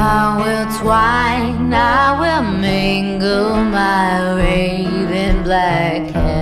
I will twine, I will mingle my raven black hair.